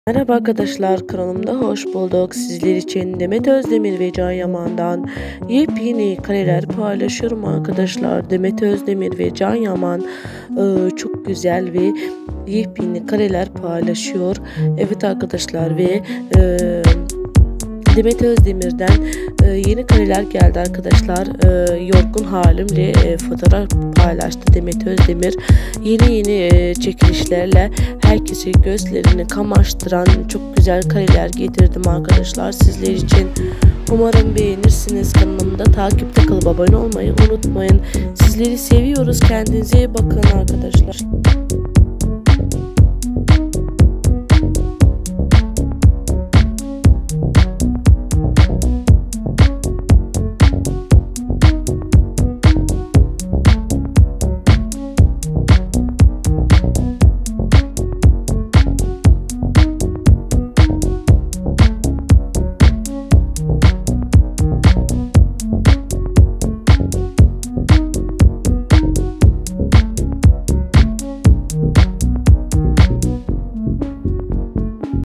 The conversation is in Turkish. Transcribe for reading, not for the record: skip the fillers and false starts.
Merhaba arkadaşlar, kanalımda hoş bulduk. Sizler için Demet Özdemir ve Can Yaman'dan yepyeni kareler paylaşıyorum arkadaşlar. Demet Özdemir ve Can Yaman çok güzel ve yepyeni kareler paylaşıyor. Evet arkadaşlar ve Demet Özdemir'den yeni kareler geldi arkadaşlar. Yorgun halimle fotoğraf paylaştı Demet Özdemir. Yeni çekilişlerle herkesi gözlerini kamaştıran çok güzel kareler getirdim arkadaşlar sizler için. Umarım beğenirsiniz. Kanalımda takipte kalıp abone olmayı unutmayın. Sizleri seviyoruz. Kendinize iyi bakın arkadaşlar.